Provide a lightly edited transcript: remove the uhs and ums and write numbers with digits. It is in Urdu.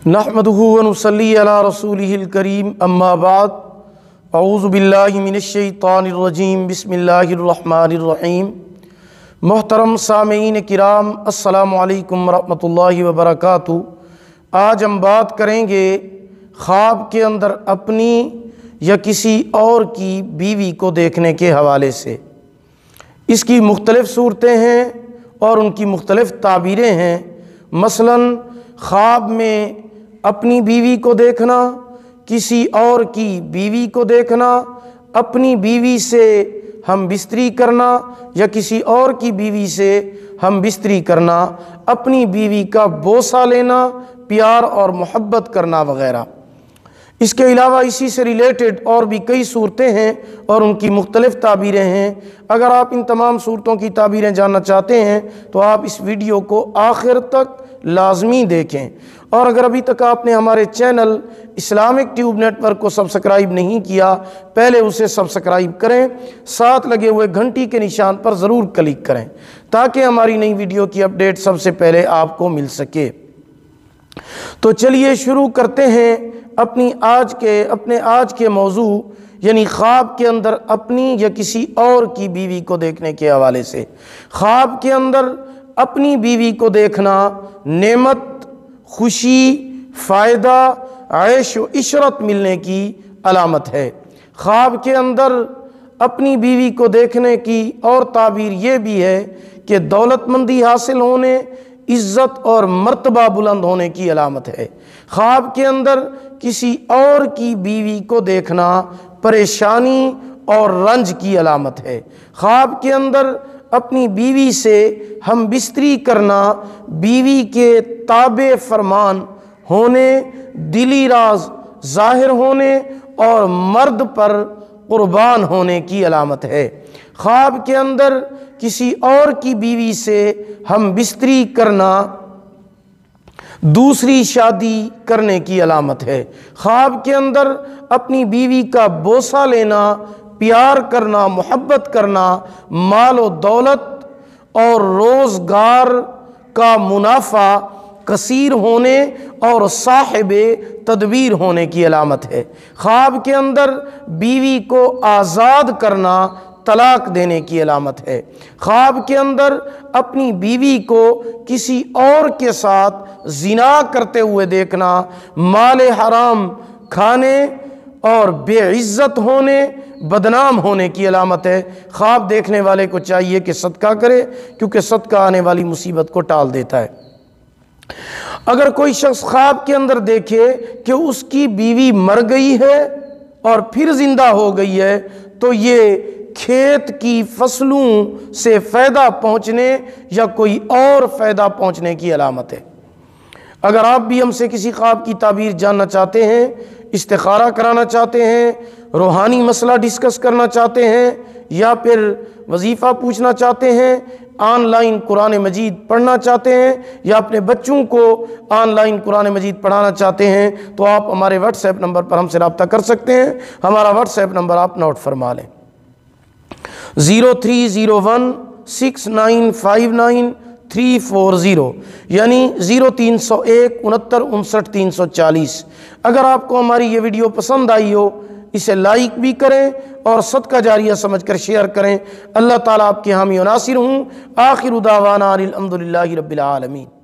نحمدہ ونصلی علی رسولہ الکریم اما بعد اعوذ باللہ من الشیطان الرجیم بسم اللہ الرحمن الرحیم۔ محترم سامعین کرام، السلام علیکم ورحمۃ اللہ وبرکاتہ۔ آج ہم بات کریں گے خواب کے اندر اپنی یا کسی اور کی بیوی کو دیکھنے کے حوالے سے۔ اس کی مختلف صورتیں ہیں اور ان کی مختلف تعبیریں ہیں۔ مثلاً خواب میں اپنی بیوی کو دیکھنا، کسی اور کی بیوی کو دیکھنا، اپنی بیوی سے ہم بستری کرنا یا کسی اور کی بیوی سے ہم بستری کرنا، اپنی بیوی کا بوسہ لینا، پیار اور محبت کرنا وغیرہ۔ اس کے علاوہ اسی سے ریلیٹڈ اور بھی کئی صورتیں ہیں اور ان کی مختلف تعبیریں ہیں۔ اگر آپ ان تمام صورتوں کی تعبیریں جاننا چاہتے ہیں تو آپ اس ویڈیو کو آخر تک لازمی دیکھیں، اور اگر ابھی تک آپ نے ہمارے channel Islamic Tube network کو سبسکرائب نہیں کیا، پہلے اسے سبسکرائب کریں، ساتھ لگے ہوئے گھنٹی کے نشان پر ضرور کلک کریں تاکہ ہماری نئی ویڈیو کی اپڈیٹ سب سے پہلے آپ کو مل سکے۔ تو چلیے شروع کرتے ہیں اپنے آج کے موضوع، یعنی خواب کے اندر اپنی یا کسی اور کی بیوی کو دیکھنے کے حوالے سے۔ خواب کے اندر اپنی بیوی کو دیکھنا نعمت، خوشی، فائدہ، عیش و عشرت ملنے کی علامت ہے۔ خواب کے اندر اپنی بیوی کو دیکھنے کی اور تعبیر یہ بھی ہے کہ دولت مندی حاصل ہونے، عزت اور مرتبہ بلند ہونے کی علامت ہے۔ خواب کے اندر کسی اور کی بیوی کو دیکھنا پریشانی اور رنج کی علامت ہے۔ خواب کے اندر اپنی بیوی سے ہم بستری کرنا بیوی کے تابع فرمان ہونے، دلی راز ظاہر ہونے اور مرد پر قربان ہونے کی علامت ہے۔ خواب کے اندر کسی اور کی بیوی سے ہم بستری کرنا دوسری شادی کرنے کی علامت ہے۔ خواب کے اندر اپنی بیوی کا بوسہ لینا، پیار کرنا، محبت کرنا، مال و دولت اور روزگار کا منافع کثیر ہونے اور صاحب تدبیر ہونے کی علامت ہے۔ خواب کے اندر بیوی کو آزاد کرنا طلاق دینے کی علامت ہے۔ خواب کے اندر اپنی بیوی کو کسی اور کے ساتھ زنا کرتے ہوئے دیکھنا مال حرام کھانے اور بے عزت ہونے، بدنام ہونے کی علامت ہے۔ خواب دیکھنے والے کو چاہیے کہ صدقہ کرے، کیونکہ صدقہ آنے والی مصیبت کو ٹال دیتا ہے۔ اگر کوئی شخص خواب کے اندر دیکھے کہ اس کی بیوی مر گئی ہے اور پھر زندہ ہو گئی ہے تو یہ کھیت کی فصلوں سے فائدہ پہنچنے یا کوئی اور فائدہ پہنچنے کی علامت ہے۔ اگر آپ بھی ہم سے کسی خواب کی تعبیر جاننا چاہتے ہیں، استخارہ کرانا چاہتے ہیں، روحانی مسئلہ ڈسکس کرنا چاہتے ہیں، یا پھر وظیفہ پوچھنا چاہتے ہیں، آن لائن قرآن مجید پڑھنا چاہتے ہیں، یا اپنے بچوں کو آن لائن قرآن مجید پڑھانا چاہتے ہیں، تو آپ ہمارے واٹس ایپ نمبر پر ہم سے رابطہ کر سکتے ہیں۔ ہمارا واٹس ایپ نمبر آپ نوٹ فرما لیں، 03016959 یعنی 0301 69 59 340۔ اگر آپ کو ہماری یہ ویڈیو پسند آئی ہو، اسے لائک بھی کریں اور صدقہ جاریہ سمجھ کر شیئر کریں۔ اللہ تعالیٰ آپ کے حامی و ناصر ہوں۔ آخر دعوانا الحمدللہ رب العالمین۔